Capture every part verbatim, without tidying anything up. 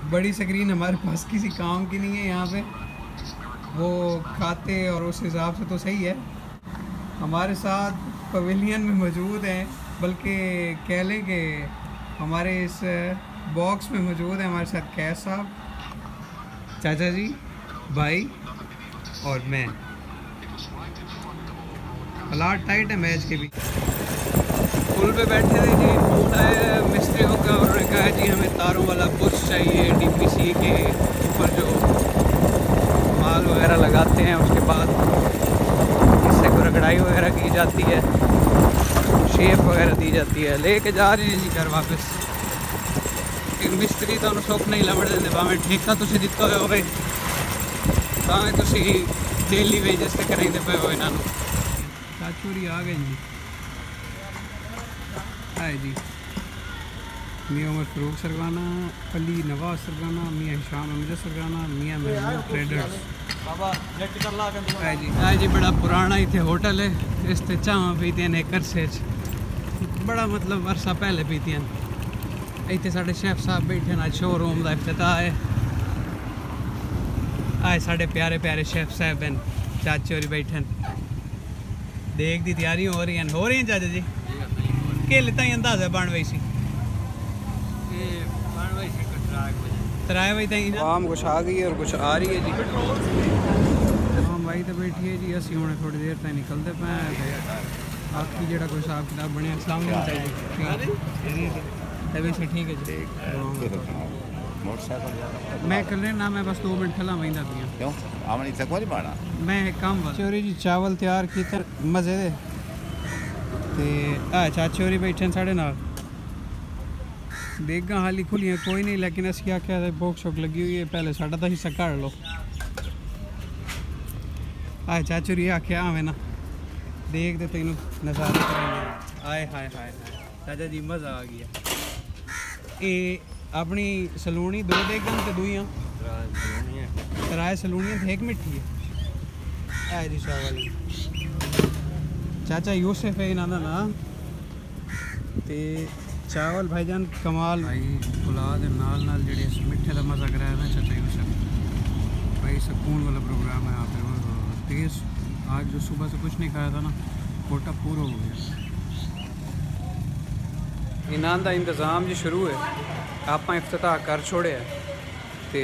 बड़ी स्क्रीन हमारे पास किसी काम की नहीं है यहाँ पे, वो खाते और उस हिसाब से तो सही है। हमारे साथ पवेलियन में मौजूद हैं, बल्कि कह लें कि हमारे इस बॉक्स में मौजूद है हमारे साथ कैस साहब, चाचा जी, भाई और मैं। हालात टाइट है मैच के भी। पुल पे बैठे थे जी, फोन आया मिस्त्रियों का और कहा जी हमें तारों वाला बुश चाहिए डीपीसी के ऊपर जो माल वगैरह लगाते हैं, उसके बाद इससे को रगड़ाई वगैरह की जाती है, शेप वगैरह दी जाती है। लेके जा रहे हैं जी घर वापस। एक मिस्त्री तो सुख नहीं लड़ देते, भावें ठेका तुम दिता हो भावें तुम डेली वेजेस से करेंगे पे हो। इन्हों चाचूरी आ गए जी, है जी मियाँ उमर फरूक सरगाना, अली नवाज सरगाना, मियाँ हिशाम अमजद सरगाना, मियाँ महमूद ट्रेडर्स है जी। है जी बड़ा पुराना इतने होटल है, इस चाह पीतियां ने करसे बड़ा मतलब अरसा पहले पीतियां। इतने साढ़े शेफ साहब बैठे ना, शोरूम का इफ्तिताह है। आए साढ़े प्यारे प्यारे शेफ साहब हैं, चाचे और बैठे देख दी तैयारी हो रही हैं हो रही हैं चाचा जी के लेता ही अंदाजा बन वही सी तराए बजे तक आम कुछ आ गई है और कुछ आ रही है जी। आम भाई तो बैठी है जी, असी हूँ थोड़ी देर तक निकलते पे बाकी जो कोई हिसाब किताब बने। अस्सलाम वैसे ठीक है जी। मैं कल ना मैं बस दो मिनट खला वहींदा पिया मैं काम चोरी जी चावल तैयार किए मज़े दे ते आ चाचे होरी बैठे साढ़े नाल देगा हाली खुलियाँ कोई नहीं, लेकिन असी आख्या भुख शुक लगी हुई है, पहले साढ़ा तो हिस्सा कड़ लो। आए चाचू री आख्या आवे ना देख दे तेन नज़ारे करेंगे। आए हाय हाय चाचा जी मज़ा आ गया। ये अपनी सलूनी दो देगन ते दुइयां तराए सलूनियां थे, एक मिट्टी है ऐ जी चावल। चाचा यूसुफ है इन्हों का ना ते चावल भाईजान कमाल भाई पुला दे नाल नाल जेड़े मिठे का मज़ा कराया ना चाचा यूसुफ भाई, सुकून वाला प्रोग्राम है यहाँ पे। टेस्ट आज जो सुबह से कुछ नहीं खाया था ना, कोटा पूरा हो गया। इन्हों का इंतज़ाम जी शुरू है, आप इफ्तिताह कर छोड़े ते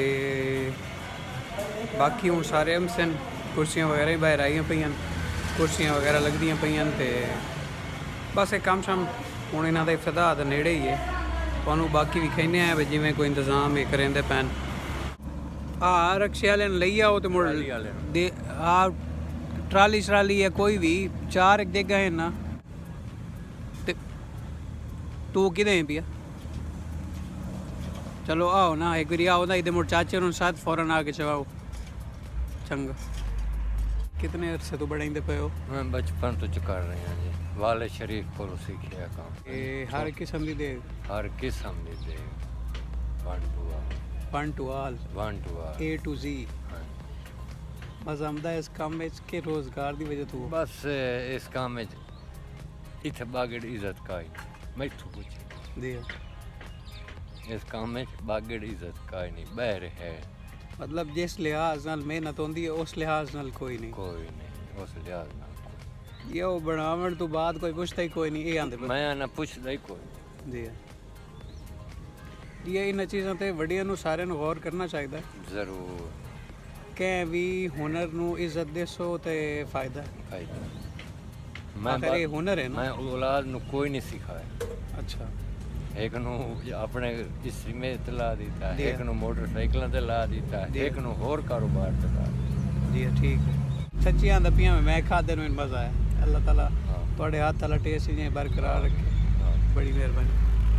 बाकी हूँ सारे हमसन कुर्सियाँ वगैरह ही बाहर आईया पे, कुर्सियाँ वगैरह लगदियाँ पे ते बस एक काम शाम हूँ इन्हों का इफ्तिताह तो नेड़े ही है। तो बाकी भी कहने आए भी जिमें कोई इंतज़ाम ही करेंदे पैन हाँ रक्शे वाले ले आओ तो मुड़ दे हाँ ट्राली श्राली है कोई भी चार एक देगा है ना ते तू कि पिया चलो आओ ना एक बारी आओ ना इधर मुड़ चाचे उन्होंने साथ फ़ौरन आके चवाओ चंगा। कितने अरसे तो बड़े पे हो? मैं बचपन तो कर रहे हैं जी, वाले शरीफ को सीखे काम। ए हर किस्म की दे हर किस्म की दे one to all one to all one to all A to Z. मज़ा आंदा इस काम में के रोज़गार की वजह तो बस इस काम में इतने बागड़ इज्जत का ही मैं तो पूछ दे इस काम में बागड़ इज्जत का ही नहीं बहर है, मतलब जिस लिहाज नाल मेहनत होंदी है उस लिहाज नाल कोई नहीं कोई नहीं उस लिहाज नाल ये वो बनावण तो बाद कोई पूछता ही कोई नहीं। ये आंदे मैं ना पूछता ही कोई जी ये इन चीज़ों ते वड्डियां नूं सारे नूं गौर करना चाहिए जरूर। कैं भी हुनर नूं इज्जत देसो ते फायदा फायदा मैं ये हुनर है ना मैं औलाद नूं कोई नहीं सिखाया। अच्छा एक नूं अपने हिस्से में ला दिता है, एक नूं मोटरसाइकिलों ते ला दिता है, एक नूं होर कारोबार ते ला जी ठीक है। सच्ची आंदा पिया में मैं खादे नूं मज़ा आया। अल्लाह ताला तुहाडे हाथ वाला टेस्ट इवें बरकरार रखे, बड़ी मेहरबानी।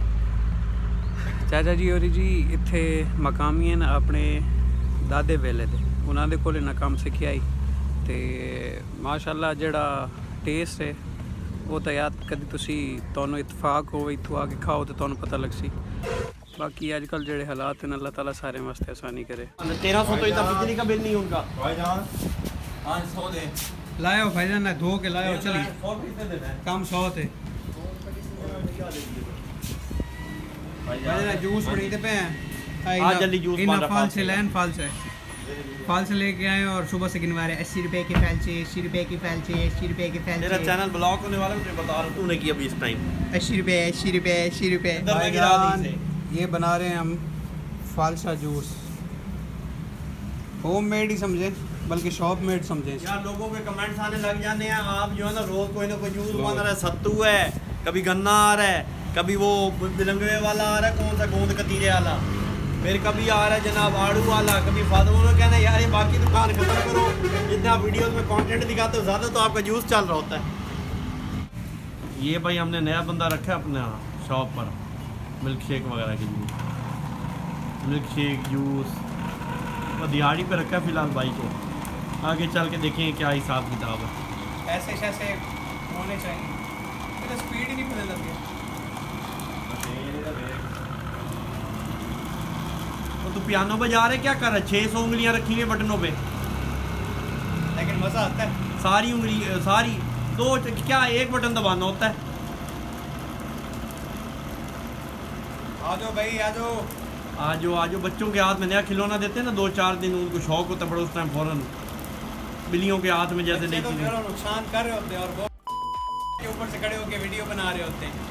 चाचा जी होरी जी इत्थे मकामी हैं अपने दादे वेले दे, उन्हां दे कोल इन्ना काम सिक्खिया ही ते माशाअल्लाह जेड़ा टेस्ट है वो तो याद कभी तुसी तुहानू इतफाक हो इत्थों आके खाओ तो तुहानू पता लग सी। बाकी आजकल जेड़े हालात हैं अल्लाह ताला सारे वास्ते आसानी करे। तेरह सौ तो इतना बिजली का बिल नहीं उनका पाँच सौ दे लाओ भाईजान धो के लाओ चली कम सौ थे भाईजान जूस बनी पे आज जल्दी जूस इन मार रहा फाल से लैन फाल से फाल से लेके आए और सुबह से गिनवा रहे अस्सी रुपए की फैल से अस्सी रुपए की फैल से अस्सी रुपए की फैल तेरा से चैनल ब्लॉक होने वाला है, मुझे बता रहा हूं तूने किया अभी इस टाइम। अस्सी रुपए अस्सी रुपए अस्सी रुपए इधर मैं गिरा दी इसे। ये बना रहे हैं हम फालसा जूस, होम मेड ही समझे बल्कि शॉप मेड समझे। यार लोगों के कमेंट्स आने लग जाने हैं, आप जो है ना रोज कोई ना कोई जूस बना रहा है, सत्तू है, कभी गन्ना आ रहा है, कभी वो बिलंगवे वाला आ रहा है, कौन सा गोंद कतीरे वाला, फिर कभी आ रहा है जनाब आड़ू वाला, कभी फादरों ने कहना यार ये बाकी दुकान खत्म करो, जितना आप वीडियोस में कंटेंट दिखाते हो ज़्यादा तो आपका जूस चल रहा होता है। ये भाई हमने नया बंदा रखा है अपने शॉप पर, मिल्क शेक वगैरह के जूस, मिल्क शेक जूस और दिहाड़ी पे रखा है फ़िलहाल भाई को। आगे चल के देखेंगे क्या हिसाब किताब है। ऐसे ऐसे होने चाहिए, तो स्पीड ही नहीं पता लगती है। तो पियानो बजा रहे क्या कर रहे, छः सौ उंगलियां रखी हुई बटनों पे, लेकिन मज़ा आता है। सारी उंगली सारी दो क्या एक बटन दबाना होता है। आ जाओ भाई आ जाओ आज जो आज जो बच्चों के हाथ में नया खिलौना देते हैं ना, दो चार दिन उनको शौक होता है बड़ा, उस टाइम फौरन बिल्लियों के हाथ में जैसे तो नुकसान कर रहे होते हैं और वो के ऊपर से खड़े होकर वीडियो बना रहे होते हैं।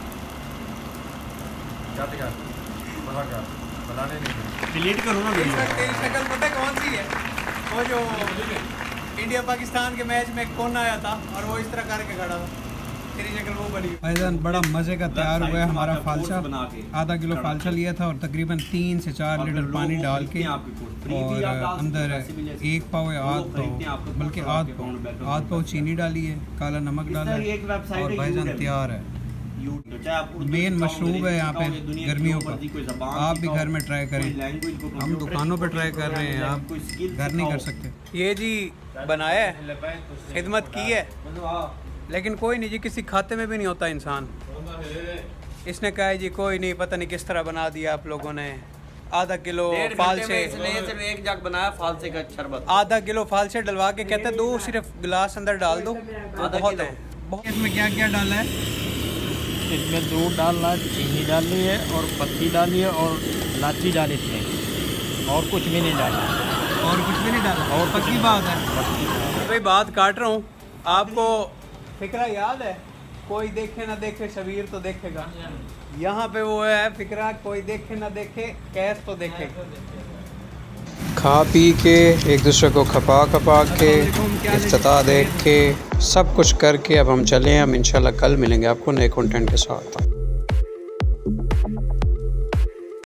डिलीट करो ना वीडियो। तेरी शक्ल पता है कौन सी है? वो जो इंडिया पाकिस्तान के मैच में कौन आया था और वो इस तरह करके खड़ा था, तेरी शक्ल वो बनी। भाईजान बड़ा मज़े का तैयार हुआ है हमारा फालसा, आधा किलो फालसा लिया था और तकरीबन तीन से चार लीटर पानी डाल के और अंदर एक पाव या आध पाव बल्कि आध पाव आध पाव चीनी डाली है, काला नमक डाला है और भाईजान तैयार है। मेन मशरूब है यहाँ पे गर्मियों का, आप भी घर में ट्राई करें। हम दुकानों पे ट्राई कर रहे हैं, आप घर नहीं कर सकते। ये जी बनाया है, खिदमत की है, लेकिन कोई नहीं जी, किसी खाते में भी नहीं होता इंसान। इसने कहा है जी कोई नहीं, पता नहीं किस तरह बना दिया आप लोगों ने। आधा किलो फालसे, एक जग बनाया फालसे का शरबत, आधा किलो फालसे डलवा के कहते हैं दो सिर्फ गिलास अंदर डाल दो तो बहुत है। इसमें क्या क्या डाला है? इसमें दूध डालना है, चीनी डाली है और पत्ती डाली है और इलायची डाली इसमें, और कुछ भी नहीं डाला। और कुछ भी नहीं डाला? और पक्की बात है भाई, बात काट रहा हूँ। आपको फिक्रा याद है, कोई देखे ना देखे शबीर तो देखेगा। यहाँ पे वो है फिक्रा, कोई देखे ना देखे कैस तो देखे। खा पी के एक दूसरे को खपा खपा के इफ्तिताह देख के सब कुछ करके अब हम चले हैं। हम इंशाल्लाह कल मिलेंगे आपको नए कंटेंट के साथ।